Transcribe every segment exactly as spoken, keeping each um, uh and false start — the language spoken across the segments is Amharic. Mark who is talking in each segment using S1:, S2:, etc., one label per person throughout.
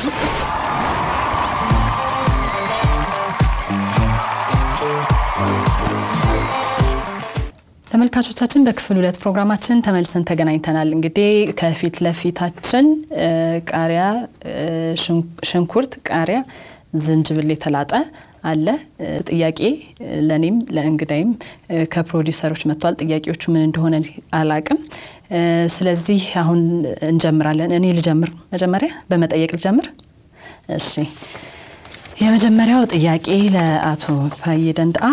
S1: ተመልካቾቻችን በክፍል ሁለት ፕሮግራማችን ተመልሰን ተገናኝተናል እንግዲህ ከፊት ለፊታችን ቃሪያ ሽንኩርት ቃሪያ ዝንጅብል የተላጠ አለ ጥያቄ ለኔም ለእንግዳይም ከፕሮዲዩሰሮች መጥቷል ጥያቄዎቹ ምን እንደሆነ አላቅም ስለዚህ አሁን እንጀምራለን እኔ ልጀምር መጀመሪያ በመጠየቅ ልጀምር እሺ የመጀመሪያው ጥያቄ ለአቶ ታየደንዳ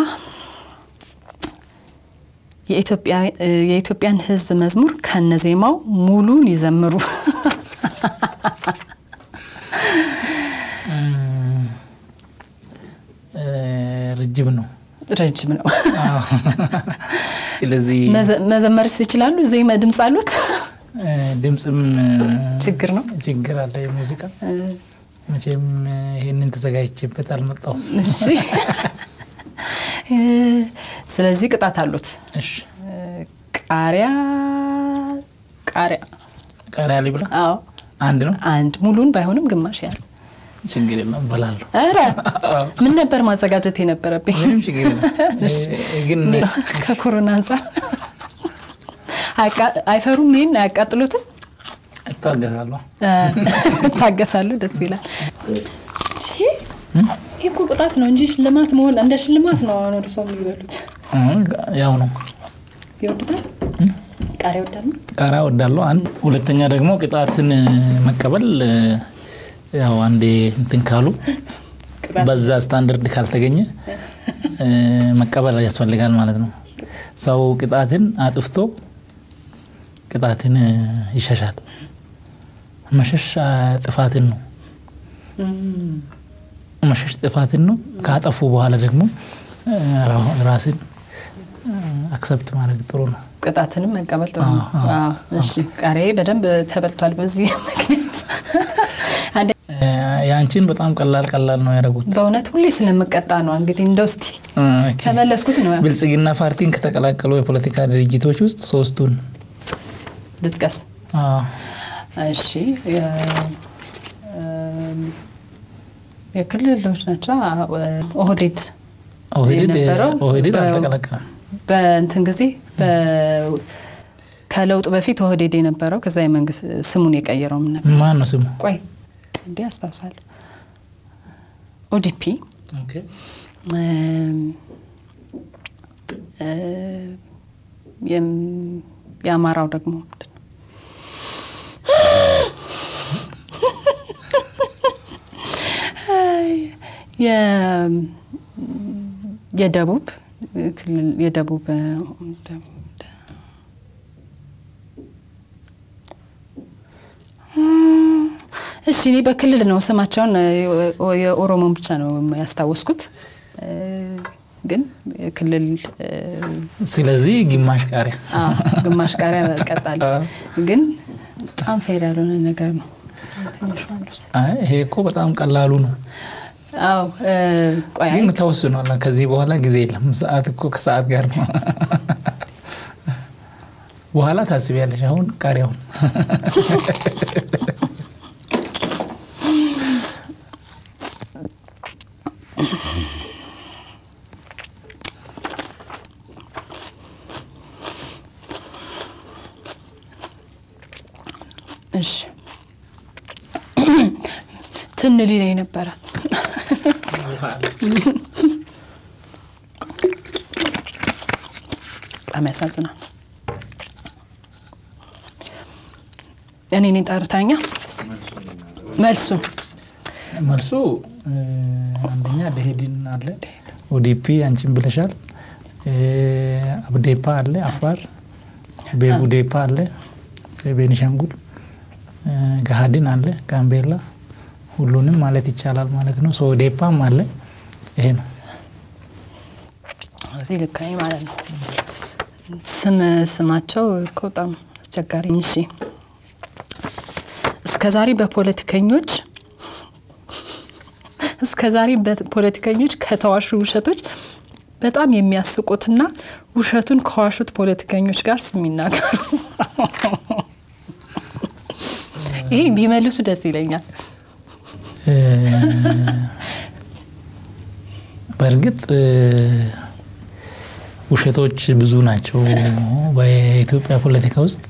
S1: የኢትዮጵያ የኢትዮጵያን ህዝብ መዝሙር ከነዜማው ሙሉን ይዘምሩ
S2: ረጅም ነው
S1: ረጅም ነው
S2: ስለዚህ
S1: መዘመርስ ይችላሉ ዜማ ድምጽ አሉት
S2: ድምጽም
S1: ችግር ነው
S2: ችግር አለ የሙዚቃ መቼም ይሄንን ተዘጋጅቼበት አልመጣው
S1: እሺ ስለዚህ ቅጣት አሉት
S2: እሺ
S1: ቃሪያ ቃሪያ
S2: ቃሪያ ሊብላ
S1: አዎ
S2: አንድ ነው
S1: አንድ ሙሉን ባይሆንም ግማሽ ያለ
S2: ችግር የለም በላሉ
S1: አረ ምን ነበር ማዘጋጀት የነበረብኝ
S2: ምንም ችግር የለም ግን
S1: ከኮሮና አንፃር አይፈሩም ምን ያቃጥሉት
S2: ታገሳለሁ
S1: ታገሳለሁ ደስ ይላል ይሄ ቁጣት ነው እንጂ ሽልማት መሆን እንደ ሽልማት ነው አሁን እርሶ የሚበሉት
S2: ያው ነው
S1: ይወዳል ቃሪያ ወዳለው
S2: ቃሪያ ወዳለው አንድ ሁለተኛ ደግሞ ቅጣትን መቀበል ያው አንዴ እንትን ካሉ በዛ ስታንዳርድ ካልተገኘ መቀበል ያስፈልጋል ማለት ነው ሰው ቅጣትን አጥፍቶ ቅጣትን ይሸሻል መሸሽ ጥፋትን ነው መሸሽ ጥፋትን ነው ካጠፉ በኋላ ደግሞ ራስን አክሰፕት ማድረግ ጥሩ ነው
S1: ቅጣትንም መቀበል ጥሩ ነው አዎ እሺ ቃሪያ በደንብ ተበልቷል በዚህ ምክንያት
S2: ያንቺን በጣም ቀላል ቀላል ነው ያረጉት
S1: በእውነት ሁሌ ስለምቀጣ ነው እንግዲህ እንደውስቲ ተመለስኩት ነው
S2: ብልጽግና ፓርቲን ከተቀላቀሉ የፖለቲካ ድርጅቶች ውስጥ ሶስቱን
S1: ልጥቀስ
S2: አዎ
S1: እሺ የክልሎች ናቸው ኦህዴድ
S2: ኦህዴድ ኦህዴድ ተቀላቀለ
S1: በእንትን ጊዜ በ ከለውጥ በፊት ኦህዴድ የነበረው ከዛ የመንግስት ስሙን የቀየረው ምን ነበር
S2: ማን ነው ስሙ
S1: ቆይ እንዴ አስተዋሳለሁ ኦዲፒ
S2: ኦኬ
S1: እ የም ያማራው ደግሞ የ የደቡብ ክልል የደቡብ እሺ እኔ በክልል ነው ስማቸውን የኦሮሞን ብቻ ነው ያስታወስኩት ግን ክልል
S2: ስለዚህ ግማሽ ቃሪያ
S1: አዎ ግማሽ ቃሪያ ቀጣለ ግን በጣም ፌር ያልሆነ ነገር ነው
S2: አይ ይሄ እኮ በጣም ቀላሉ ነው
S1: አው ቆይ
S2: ግን ተወስኗል ከዚህ በኋላ ጊዜ የለም ሰዓት እኮ ከሰዓት ጋር ነው በኋላ ታስቢያለሽ አሁን ቃሪያው
S1: እሺ ትንሊ ላይ ነበር አመሳዝና እኔ ነኝ ጣርታኛ መልሱ
S2: መልሱ አንደኛ ደሄዲን አለ ኦዲፒ አንቺም ብለሻል አብዴፓ አለ አፋር ቤቡዴፓ አለ ቤኒሻንጉል ጋሃዲን አለ ጋምቤላ ሁሉንም ማለት ይቻላል ማለት ነው ሶዴፓም አለ ይሄ ነው
S1: እዚህ ልካይ ማለት ነው ስም ስማቸው ቆጣም አስቸጋሪ እንጂ እስከዛሬ በፖለቲከኞች እስከዛሬ በፖለቲከኞች ከተዋሹ ውሸቶች በጣም የሚያስቁትና ውሸቱን ከዋሹት ፖለቲከኞች ጋር ስሚናገሩ ይሄ ቢመልሱ ደስ ይለኛል
S2: በርግጥ ውሸቶች ብዙ ናቸው በኢትዮጵያ ፖለቲካ ውስጥ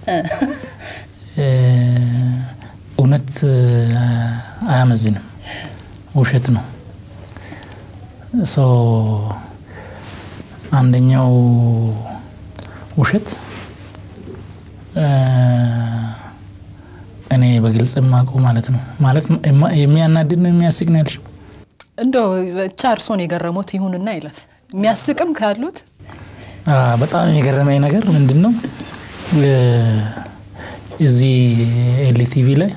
S2: እውነት አያመዝንም ውሸት ነው ሶ አንደኛው ውሸት እኔ በግልጽ ማቀው ማለት ነው ማለት የሚያናድድ ነው የሚያስቅ ነው ያልሽው
S1: እንደው ቻርሶን የገረሞት ይሁንና ይለፍ የሚያስቅም ካሉት
S2: አ በጣም የገረመኝ ነገር ምንድነው እዚህ ኤልቲቪ ላይ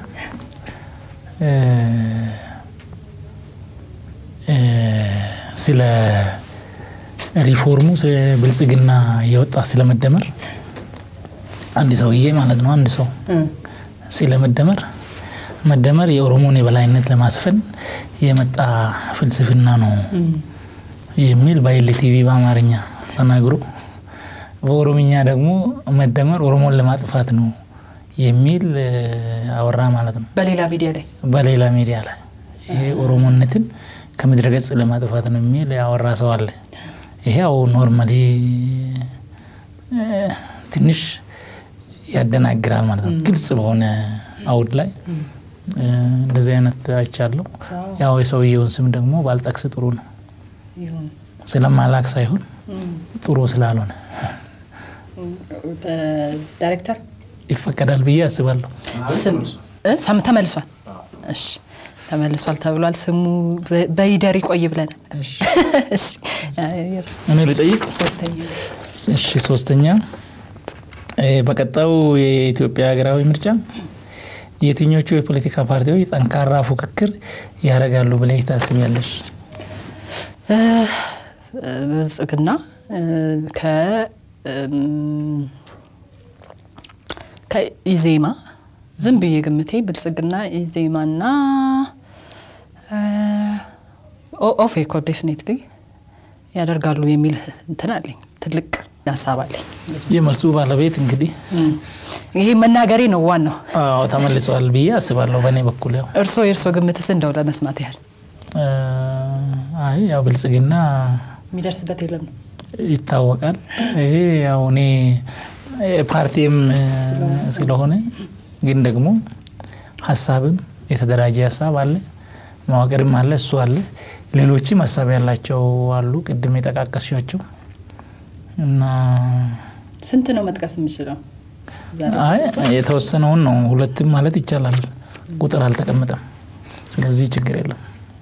S2: ስለ ሪፎርሙ ብልጽግና የወጣ ስለመደመር አንድ ሰውዬ ማለት ነው አንድ ሰው ስለመደመር መደመር የኦሮሞን የበላይነት ለማስፈን የመጣ ፍልስፍና ነው የሚል በኤልቲቪ በአማርኛ ተናግሮ በኦሮምኛ ደግሞ መደመር ኦሮሞን ለማጥፋት ነው የሚል አወራ ማለት ነው
S1: በሌላ ሚዲያ ላይ
S2: በሌላ ሚዲያ ላይ ይሄ ኦሮሞነትን ከምድረገጽ ለማጥፋት ነው የሚል ያወራ ሰው አለ ይሄው ኖርማሊ ትንሽ ያደናግራል ማለት ነው ግልጽ በሆነ አውድ ላይ እንደዚህ አይነት አይቻለሁ ያው የሰውየውን ስም ደግሞ ባልጠቅስ ጥሩ ነው ይሁን ስለማላክ ሳይሆን ጥሩ ስላልሆነ
S1: ዳይሬክተር
S2: ይፈቀዳል ብዬ አስባለሁ
S1: ስም ሰም ተመልሷል እሺ ተመልሷል ተብሏል ስሙ በይደር ይቆይ ብለን እሺ እሺ
S2: እኔ ልጠይቅ
S1: ሶስተኛ
S2: እሺ ሶስተኛ በቀጣው የኢትዮጵያ ሀገራዊ ምርጫ የትኞቹ የፖለቲካ ፓርቲዎች ጠንካራ ፉክክር ያደርጋሉ ብለሽ ታስቢያለሽ
S1: ብልጽግና ከ ከኢዜማ ዝም ብዬ ግምቴ ብልጽግና ኢዜማና ኦፌኮ ዴፊኒትሊ ያደርጋሉ የሚል እንትን አለኝ ትልቅ ሐሳብ አለኝ
S2: የመልሱ ባለቤት እንግዲህ
S1: ይሄ መናገሬ ነው ዋናው
S2: አዎ ተመልሷል ብዬ አስባለሁ በኔ በኩል ያው
S1: እርሶ የርሶ ግምትስ እንደው ለመስማት ያህል
S2: አይ ያው ብልጽግና
S1: የሚደርስበት የለም ነው
S2: ይታወቃል ይሄ ያው እኔ ፓርቲም ስለሆነ ግን ደግሞ ሐሳብም የተደራጀ ሐሳብ አለ ማዋቀርም አለ እሱ አለ ሌሎችም ሐሳብ ያላቸው አሉ ቅድም የተቃቀስሻቸው እና
S1: ስንት ነው መጥቀስ የምችለው
S2: አይ የተወሰነው ነው ሁለትም ማለት ይቻላል ቁጥር አልተቀመጠም ስለዚህ ችግር የለም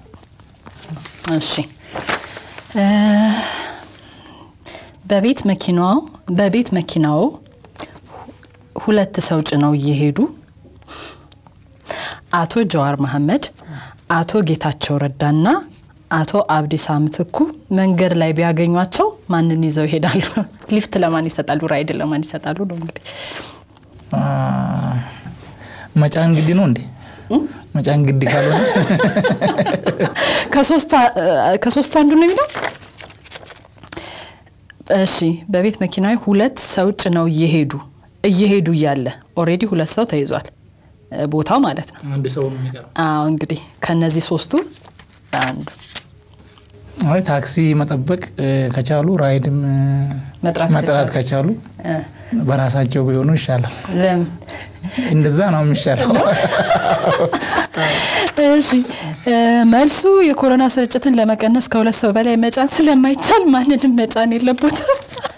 S1: እሺ በቤት መኪናው በቤት መኪናው ሁለት ሰው ጭነው እየሄዱ አቶ ጀዋር መሐመድ አቶ ጌታቸው ረዳና አቶ አብዲስ አምትኩ መንገድ ላይ ቢያገኙአቸው ማንን ይዘው ይሄዳሉ ሊፍት ለማን ይሰጣሉ ራይድ ለማን ይሰጣሉ ነው እንግዲህ
S2: አ መጫን ግድ ነው እንዴ መጫን ግድ ካልሆነ
S1: ከሶስት ከሶስት አንዱ ነው የሚለው እሺ በቤት መኪናው ሁለት ሰው ጭነው እየሄዱ እየሄዱ ያለ ኦሬዲ ሁለት ሰው ተይዟል ቦታው ማለት ነው
S2: አንድ ሰው ነው የሚቀረው
S1: አዎ እንግዲህ ከነዚህ ሶስቱ አንዱ
S2: አይ ታክሲ መጠበቅ ከቻሉ ራይድም መጥራት ከቻሉ በራሳቸው ቢሆኑ ይሻላል
S1: ለም
S2: እንደዛ ነው የሚሻለው
S1: እሺ መልሱ የኮሮና ስርጭትን ለመቀነስ ከሁለት ሰው በላይ መጫን ስለማይቻል ማንንም መጫን የለበትም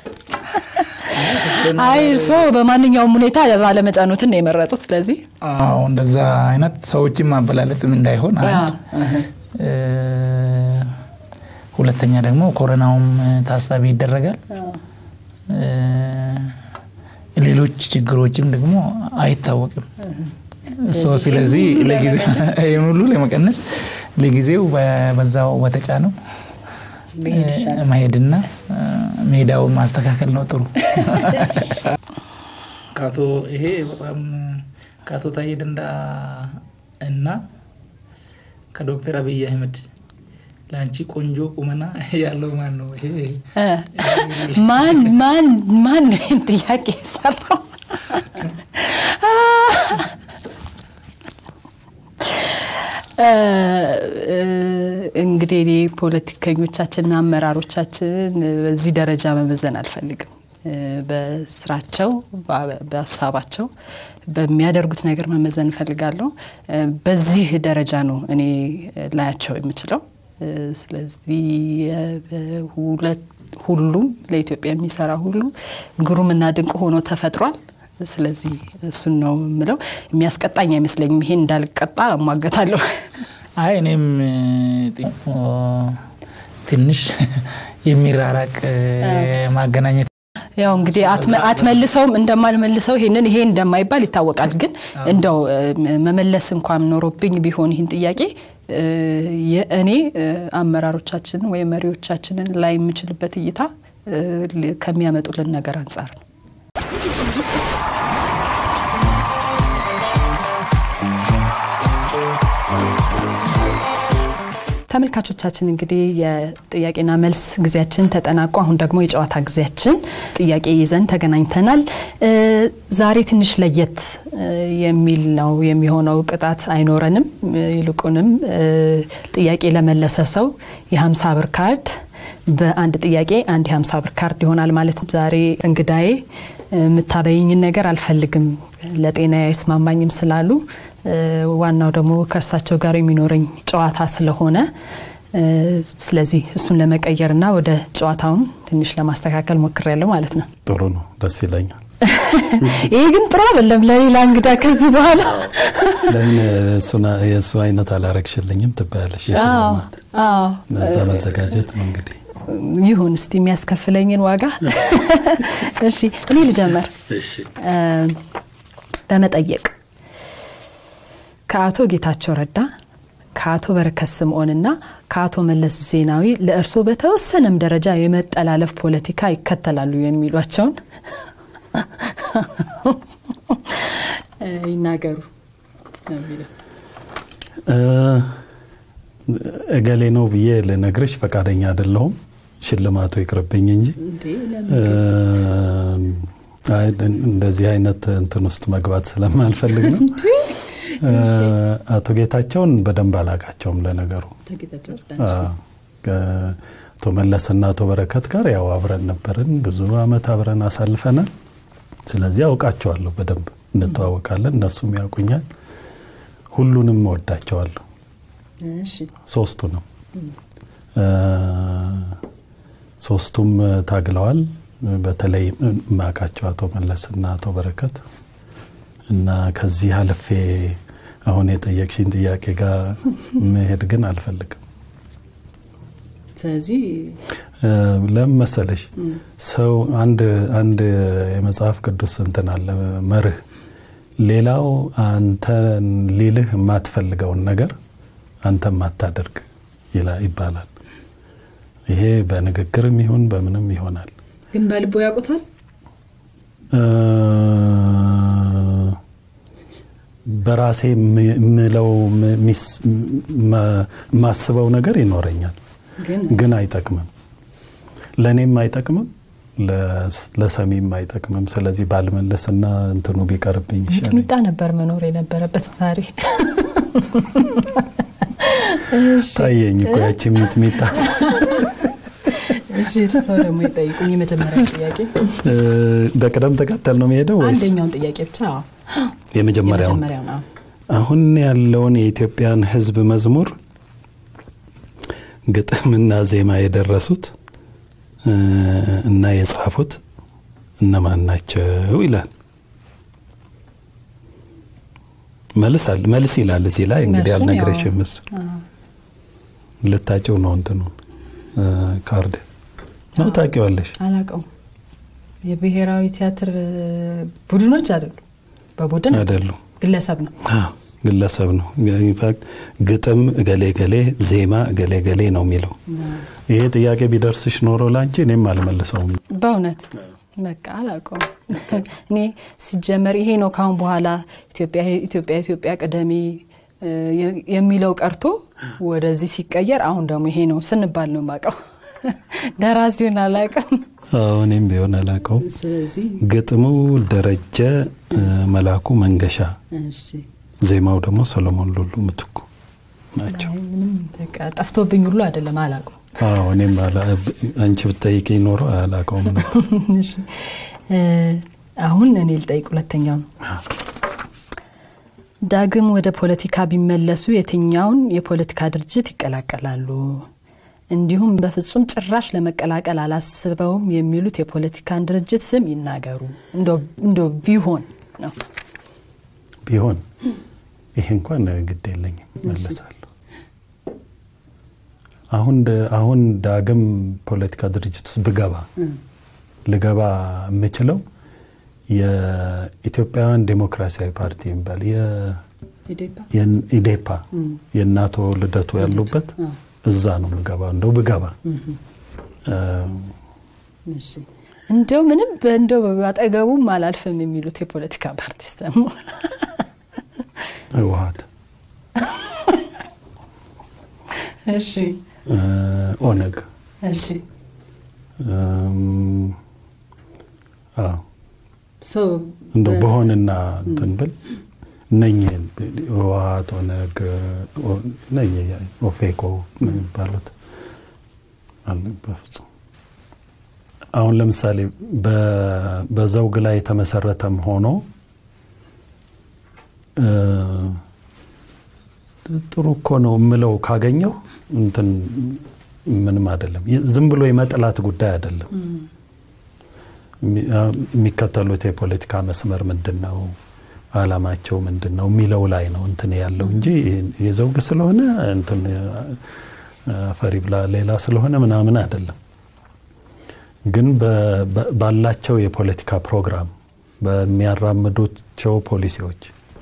S1: አይ ሶ በማንኛውም ሁኔታ ባለ መጫኑትን ነው የመረጡት ስለዚህ
S2: አዎ እንደዛ አይነት ሰዎችን ማበላለጥም እንዳይሆን አንድ ሁለተኛ ደግሞ ኮሮናውም ታሳቢ ይደረጋል ሌሎች ችግሮችም ደግሞ አይታወቅም ሶ ስለዚህ ለጊዜው አይሙሉ ለመቀነስ ለጊዜው በዛው ወተጫነው መሄድና ሜዳው ማስተካከል ነው ጥሩ ካቶ ይሄ በጣም ካቶ ታዬ ደንዳ እና ከዶክተር አብይ አህመድ ላንቺ ቆንጆ ቁመና ያለው ማን ነው ይሄ
S1: ማን ማን ማን ጥያቄ ሰራው እንግዲህ ፖለቲከኞቻችንና አመራሮቻችን በዚህ ደረጃ መመዘን አልፈልግም በስራቸው በሐሳባቸው በሚያደርጉት ነገር መመዘን ፈልጋለሁ በዚህ ደረጃ ነው እኔ ላያቸው የምችለው ስለዚህ ሁለት ሁሉም ለኢትዮጵያ የሚሰራ ሁሉ ግሩምና ድንቅ ሆኖ ተፈጥሯል ስለዚህ እሱን ነው ምለው የሚያስቀጣኝ አይመስለኝም ይሄን እንዳልቀጣ ማገታለሁ
S2: አይ እኔም ትንሽ የሚራራቅ ማገናኘት
S1: ያው እንግዲህ አትመልሰውም እንደማልመልሰው ይሄንን ይሄ እንደማይባል ይታወቃል ግን እንደው መመለስ እንኳን ኖሮብኝ ቢሆን ይሄን ጥያቄ የእኔ አመራሮቻችን ወይ መሪዎቻችንን ላይ የምችልበት እይታ ከሚያመጡልን ነገር አንፃር ነው ተመልካቾቻችን እንግዲህ የጥያቄና መልስ ግዚያችን ተጠናቆ አሁን ደግሞ የጨዋታ ግዚያችን ጥያቄ ይዘን ተገናኝተናል ዛሬ ትንሽ ለየት የሚል ነው የሚሆነው ቅጣት አይኖረንም ይልቁንም ጥያቄ ለመለሰ ሰው የ50 ብር ካርድ በአንድ ጥያቄ አንድ የ50 ብር ካርድ ይሆናል ማለት ዛሬ እንግዳዬ መታበይኝ ነገር አልፈልግም ለጤና ያስማማኝም ስላሉ ዋናው ደግሞ ከርሳቸው ጋር የሚኖርኝ ጨዋታ ስለሆነ ስለዚህ እሱን ለመቀየርና ወደ ጨዋታውን ትንሽ ለማስተካከል ሞክሬያለሁ ማለት ነው
S3: ጥሩ ነው ደስ ይለኛል
S1: ይሄ ግን ጥሩ አይደለም ለሌላ እንግዳ ከዚህ በኋላ
S3: ለምን እሱና የሱ አይነት አላረክሽልኝም ትባያለሽ የሽልማት አዎ ነዛ መዘጋጀት ነው እንግዲህ
S1: ይሁን እስቲ የሚያስከፍለኝን ዋጋ እሺ እኔ ልጀምር እሺ በመጠየቅ ከአቶ ጌታቸው ረዳ ከአቶ በረከት ስምዖንና ከአቶ መለስ ዜናዊ ለእርሶ በተወሰነም ደረጃ የመጠላለፍ ፖለቲካ ይከተላሉ የሚሏቸውን ይናገሩ
S3: እገሌ ነው ብዬ ለነግርሽ ፈቃደኛ አይደለሁም ሽልማቱ ይቅርብኝ እንጂ አይ እንደዚህ አይነት እንትን ውስጥ መግባት ስለማልፈልግ ነው አቶ ጌታቸውን በደንብ አላቃቸውም ለነገሩ አቶ መለስና አቶ በረከት ጋር ያው አብረን ነበርን ብዙ አመት አብረን አሳልፈናል ስለዚህ አውቃቸዋለሁ በደንብ እንተዋወቃለን እነሱም ያውቁኛል ሁሉንም ወዳቸዋለሁ እሺ ሶስቱንም ሶስቱም ታግለዋል በተለይ ማቃቸው አቶ መለስና አቶ በረከት እና ከዚህ አልፌ አሁን የጠየቅሽኝ ጥያቄ ጋር መሄድ ግን አልፈልግም
S1: ስለዚህ
S3: ለምሳሌሽ ሰው አንድ አንድ የመጽሐፍ ቅዱስ እንትን አለ መርህ ሌላው አንተ ሊልህ ማትፈልገው ነገር አንተ ማታደርግ ይባላል ይሄ በንግግርም ይሁን በምንም ይሆናል
S1: ግን በልቦ ያቆታል
S3: በራሴ ምለው ማስበው ነገር ይኖረኛል ግን አይጠቅምም ለኔም አይጠቅምም ለሰሚም አይጠቅምም ስለዚህ ባልመለስና እንትኑ ቢቀርብኝ ይሻላል
S1: ሚጣ ነበር መኖር የነበረበት ዛሬ
S3: ታየኝ እኮ ያቺ ሚጥሚጣ
S1: እሺ እርሶ ደግሞ ይጠይቁኝ የመጀመሪያ ጥያቄ
S3: በቀደም ተከተል ነው የሚሄደው ወይስ
S1: አንደኛውን ጥያቄ ብቻ
S3: የመጀመሪያው አሁን ያለውን የኢትዮጵያን ህዝብ መዝሙር ግጥምና ዜማ የደረሱት እና የጻፉት እነማን ናቸው ይላል መልሳል መልስ ይላል እዚህ ላይ እንግዲህ አልነገረሽም እሱ ለታጨው ነው እንትኑ ካርድ ነው ታቂዋለሽ
S1: አላቀው የብሔራዊ ቲያትር ቡድኖች አይደሉ በቡድን
S3: አይደሉ
S1: ግለሰብ ነው
S3: አዎ ግለሰብ ነው ኢንፋክት ግጥም ገሌ ገሌ ዜማ ገሌ ገሌ ነው የሚለው ይሄ ጥያቄ ቢደርስሽ ኖሮ ላንቺ እኔም አልመልሰውም
S1: በእውነት በቃ አላቀው እኔ ሲጀመር ይሄ ነው ካሁን በኋላ ኢትዮጵያ ኢትዮጵያ ኢትዮጵያ ቀደሚ የሚለው ቀርቶ ወደዚህ ሲቀየር አሁን ደግሞ ይሄ ነው ስንባል ነው ማቀው ደራሲውን አላቀም
S3: አዎ እኔም ቢሆን አላቀው
S1: ስለዚህ
S3: ግጥሙ ደረጀ መላኩ መንገሻ እሺ ዜማው ደግሞ ሰሎሞን ሉሉ ምትኩ ናቸው።
S1: ምንም በቃ ጠፍቶብኝ ሁሉ አይደለም አላውቀው።
S3: አዎ እኔም አንቺ ብትጠይቂኝ ኖሮ አላውቀውም ነበር።
S1: እሺ አሁን እኔ ልጠይቅ ሁለተኛው ነው። ዳግም ወደ ፖለቲካ ቢመለሱ የትኛውን የፖለቲካ ድርጅት ይቀላቀላሉ? እንዲሁም በፍጹም ጭራሽ ለመቀላቀል አላስበውም የሚሉት የፖለቲካን ድርጅት ስም ይናገሩ። እንደው እንደው ቢሆን ነው
S3: ቢሆን ይሄ እንኳን ግድ የለኝም መለሳለሁ። አሁን አሁን ዳግም ፖለቲካ ድርጅት ውስጥ ብገባ ልገባ የምችለው የኢትዮጵያውያን ዲሞክራሲያዊ ፓርቲ ይባል የኢዴፓ የናቶ ልደቱ ያሉበት እዛ ነው የምገባው እንደው ብገባ።
S1: እሺ እንደው ምንም እንደው አጠገቡም አላልፈም የሚሉት የፖለቲካ ፓርቲ ደግሞ
S3: ህወሓት።
S1: እሺ
S3: ኦነግ።
S1: እሺ
S3: አዎ
S1: ሶ
S3: እንደው በሆነና እንትን ብል ነኝን ህወሓት ኦነግ ነኝ ኦፌኮ ምን ይባላል አልነበረም። አሁን ለምሳሌ በዘውግ ላይ ተመሰረተም ሆኖ ጥሩ እኮ ነው ምለው ካገኘው እንትን ምንም አይደለም። ዝም ብሎ የመጥላት ጉዳይ አይደለም። የሚከተሉት የፖለቲካ መስመር ምንድነው አላማቸው ምንድነው ሚለው ላይ ነው እንትን ያለው እንጂ የዘውግ ስለሆነ እንትን ፈሪብላ ሌላ ስለሆነ ምናምን አይደለም። ግን ባላቸው የፖለቲካ ፕሮግራም በሚያራምዱቸው ፖሊሲዎች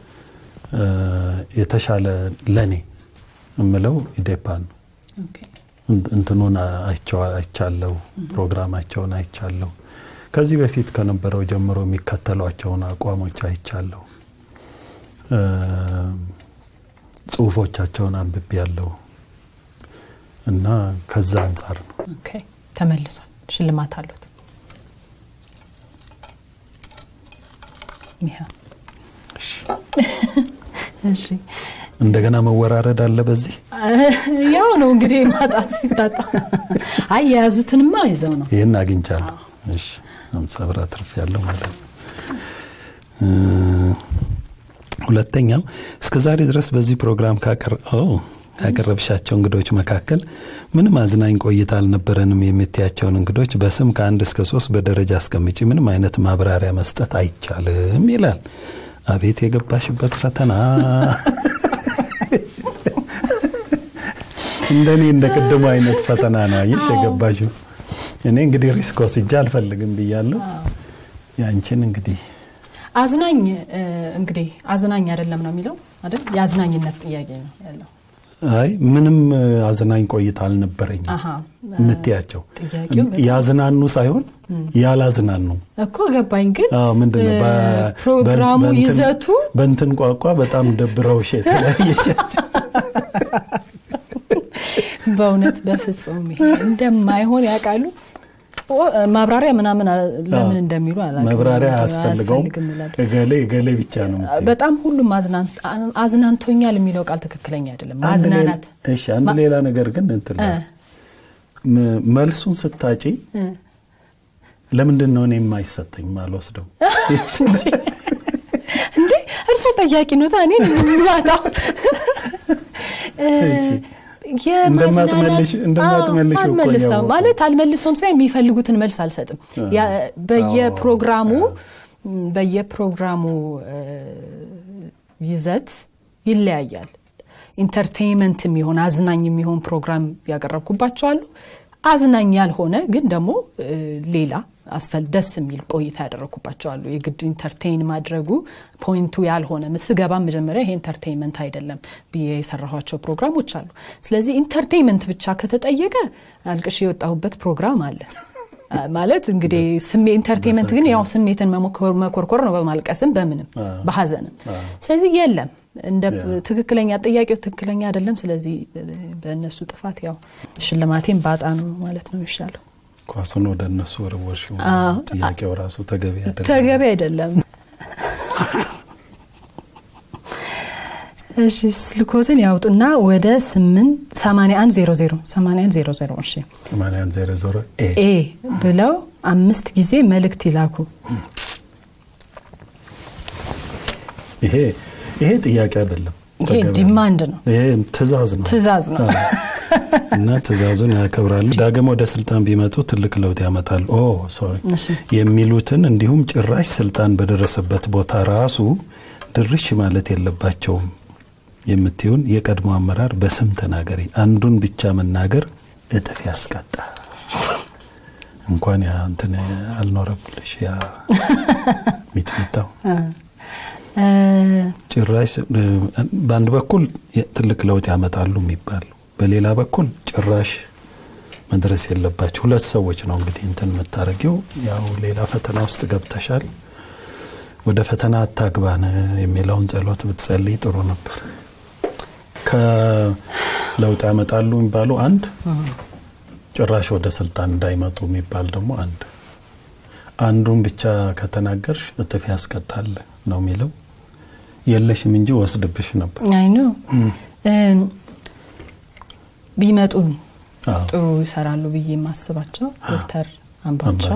S3: የተሻለ ለኔ እምለው ኢዴፓ ነው። ኦኬ እንትኑን አይቻለው ፕሮግራማቸውን አይቻለው ከዚህ በፊት ከነበረው ጀምሮ የሚከተሏቸውን አቋሞች አይቻለው ጽሁፎቻቸውን አንብቤያለሁ እና ከዛ አንፃር ነው።
S1: ኦኬ ተመልሷል። ሽልማት አሉት ሚያ እሺ እሺ
S3: እንደገና መወራረድ አለ በዚህ
S1: ያው ነው እንግዲህ ማጣት ሲታጣ አይ ያዙትንማ ይዘው ነው
S3: ይሄን አግኝቻለሁ። እሺ አምሳብራ ትርፍ ያለው ማለት ሁለተኛው እስከዛሬ ድረስ በዚህ ፕሮግራም ካቀረው ያቀረብሻቸው እንግዶች መካከል ምንም አዝናኝ ቆይታ አልነበረንም የምትያቸውን እንግዶች በስም ከአንድ እስከ ሶስት በደረጃ አስቀምጪ ምንም አይነት ማብራሪያ መስጠት አይቻልም ይላል። አቤት የገባሽበት ፈተና እንደኔ እንደቀደሙ አይነት ፈተና ነው አይሽ የገባሽው። እኔ እንግዲህ ሪስክ ወስጄ አልፈልግም ብያለሁ። ያንቺን እንግዲህ
S1: አዝናኝ እንግዲህ አዝናኝ አይደለም ነው የሚለው አይደል? ያዝናኝነት ጥያቄ ነው ያለው።
S3: አይ ምንም አዝናኝ ቆይታ አልነበረኝ ምትያቸው ያዝናኑ ሳይሆን ያላዝናኑ
S1: እኮ ገባኝ። ግን
S3: አዎ ምንድነው
S1: ፕሮግራሙ ይዘቱ
S3: በእንትን ቋቋ በጣም ደብረውሽ የተለያየሻቸው
S1: በእውነት በፍጹም ይሄ እንደማይሆን ያቃሉ። ማብራሪያ ምናምን ለምን እንደሚሉ አላውቅም።
S3: ማብራሪያ አስፈልገው ገሌ ገሌ ብቻ ነው ማለት
S1: በጣም ሁሉም አዝናን አዝናንቶኛል የሚለው ቃል ትክክለኛ አይደለም። ማዝናናት
S3: እሺ አንድ ሌላ ነገር ግን እንትን መልሱን ስታጪ ለምንድን ነው እኔ የማይሰጠኝ ማልወስደው
S1: እንዴ እርሱ ጠያቂ ነው ታኔ ምንዋታው
S3: እንደማትመልሽ እንደማትመልሽ
S1: እኮ ማለት አልመልሰውም ሳይ የሚፈልጉትን መልስ አልሰጥም። በየፕሮግራሙ በየፕሮግራሙ ይዘት ይለያያል። ኢንተርቴይንመንት የሚሆን አዝናኝ የሚሆን ፕሮግራም ያቀርብኩባቸው አሉ። አዝናኝ ያልሆነ ግን ደግሞ ሌላ አስፈል ደስ የሚል ቆይታ ያደረኩባቸው አሉ። የግድ ኢንተርቴይን ማድረጉ ፖይንቱ ያልሆነ መስገባ መጀመሪያ ይሄ ኢንተርቴይንመንት አይደለም በየሰራኋቸው ፕሮግራሞች አሉ። ስለዚህ ኢንተርቴይንመንት ብቻ ከተጠየቀ አልቅሽ የወጣሁበት ፕሮግራም አለ ማለት እንግዲህ ስሜ ኢንተርቴይንመንት ግን ያው ስሜትን መሞከር መኮርኮር ነው በማልቀስም በምንም በሐዘንም። ስለዚህ የለም እንደ ትክክለኛ ጥያቄው ትክክለኛ አይደለም። ስለዚህ በእነሱ ጥፋት ያው ሽልማቴን ባጣ ነው ማለት ነው ይሻለው።
S3: ኳሱን ወደ እነሱ ወርወርሽ ጥያቄው ራሱ ተገቢ አይደለም
S1: ተገቢ አይደለም። እሺ ስልኮትን ያውጡና ወደ ሰማንያ አንድ ዜሮ ዜሮ ሰማንያ አንድ ዜሮ ዜሮ እሺ
S3: ሰማንያ አንድ ዜሮ ዜሮ ኤ
S1: ኤ ብለው አምስት ጊዜ መልእክት ይላኩ።
S3: ይሄ ይሄ ጥያቄ አይደለም፣
S1: ይሄ ዲማንድ ነው፣
S3: ይሄ ትዕዛዝ ነው
S1: ትዕዛዝ ነው
S3: እና ትዕዛዙን ያከብራሉ። ዳግም ወደ ስልጣን ቢመጡ ትልቅ ለውጥ ያመጣሉ ኦ ሶሪ የሚሉትን እንዲሁም ጭራሽ ስልጣን በደረሰበት ቦታ ራሱ ድርሽ ማለት የለባቸውም የምትዩን የቀድሞ አመራር በስም ተናገሪ። አንዱን ብቻ መናገር እጥፍ ያስቀጣ። እንኳን ያ እንትን አልኖረብልሽ ያ ሚጥሚጣው ጭራሽ በአንድ በኩል ትልቅ ለውጥ ያመጣሉ የሚባሉ፣ በሌላ በኩል ጭራሽ መድረስ የለባቸው። ሁለት ሰዎች ነው እንግዲህ እንትን መታረጊው። ያው ሌላ ፈተና ውስጥ ገብተሻል፣ ወደ ፈተና አታግባን የሚለውን ጸሎት ብትጸልይ ጥሩ ነበር። ከለውጥ ያመጣሉ የሚባሉ አንድ፣ ጭራሽ ወደ ስልጣን እንዳይመጡ የሚባል ደግሞ አንድ። አንዱን ብቻ ከተናገርሽ እጥፍ ያስቀጣል ነው የሚለው። የለሽም እንጂ ወስድብሽ ነበር።
S1: አይ ኖ ቢመጡ ጥሩ ይሰራሉ ብዬ ማስባቸው ዶክተር አምባቸው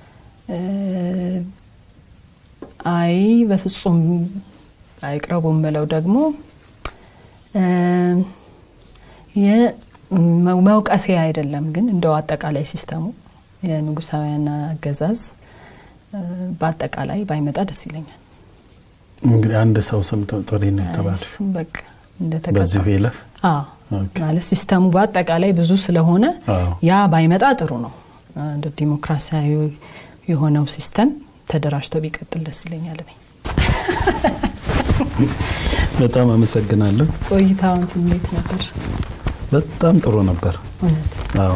S1: አይ በፍጹም አይቅረቡም ብለው ደግሞ የመውቀሴ አይደለም ግን እንደው አጠቃላይ ሲስተሙ የንጉሳውያን አገዛዝ በአጠቃላይ ባይመጣ ደስ ይለኛል።
S3: እንግዲህ አንድ ሰው ስም ጥሪ ነው ተባለ
S1: በቃ እንደተከፈለ
S3: በዚህ ይለፍ
S1: አዎ ማለት ሲስተሙ በአጠቃላይ ብዙ ስለሆነ ያ ባይመጣ ጥሩ ነው። እንደ ዲሞክራሲያዊ የሆነው ሲስተም ተደራጅቶ ቢቀጥል ደስ ይለኛል ነኝ።
S3: በጣም አመሰግናለሁ።
S1: ቆይታው እንዴት ነበር?
S3: በጣም ጥሩ ነበር። አዎ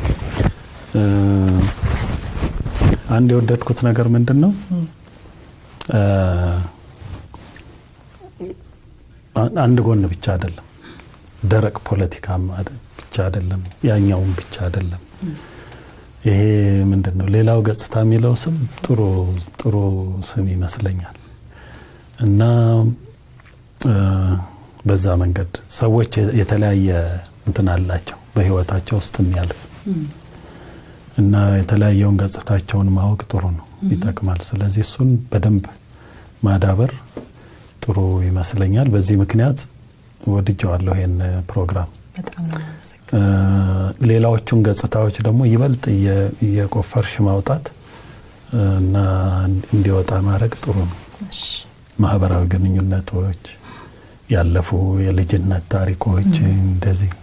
S3: አንድ የወደድኩት ነገር ምንድነው አንድ ጎን ብቻ አይደለም፣ ደረቅ ፖለቲካም ብቻ አይደለም፣ ያኛውም ብቻ አይደለም። ይሄ ምንድነው ሌላው ገጽታ የሚለው ስም ጥሩ ጥሩ ስም ይመስለኛል። እና በዛ መንገድ ሰዎች የተለያየ እንትን አላቸው በህይወታቸው ውስጥ የሚያልፍ እና የተለያየውን ገጽታቸውን ማወቅ ጥሩ ነው፣ ይጠቅማል። ስለዚህ እሱን በደንብ ማዳበር ጥሩ ይመስለኛል። በዚህ ምክንያት ወድጄዋለሁ ይሄን ፕሮግራም
S1: በጣም ነው።
S3: ሌላዎቹን ገጽታዎች ደግሞ ይበልጥ የቆፈርሽ ማውጣት እና እንዲወጣ ማድረግ ጥሩ ነው። እሺ ማህበራዊ ግንኙነቶች፣ ያለፉ የልጅነት ታሪኮች እንደዚህ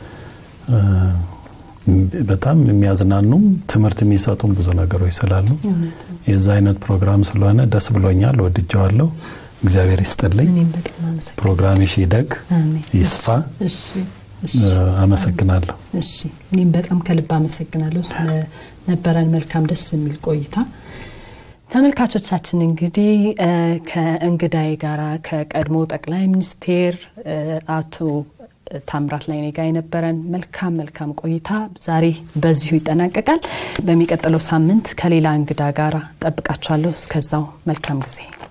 S3: በጣም የሚያዝናኑም ትምህርት የሚሰጡም ብዙ ነገሮች ስላሉ የዛ አይነት ፕሮግራም ስለሆነ ደስ ብሎኛል፣ ወድጄዋለሁ። እግዚአብሔር ይስጥልኝ። ፕሮግራምሽ ይደግ ይስፋ።
S1: እሺ እሺ
S3: አመሰግናለሁ።
S1: እሺ እኔም በጣም ከልብ አመሰግናለሁ ስለነበረን መልካም ደስ የሚል ቆይታ። ተመልካቾቻችን እንግዲህ ከእንግዳይ ጋራ ከቀድሞ ጠቅላይ ሚኒስቴር አቶ ታምራት ላይኔ ጋር የነበረን መልካም መልካም ቆይታ ዛሬ በዚሁ ይጠናቀቃል። በሚቀጥለው ሳምንት ከሌላ እንግዳ ጋራ ጠብቃችኋለሁ። እስከዛው መልካም ጊዜ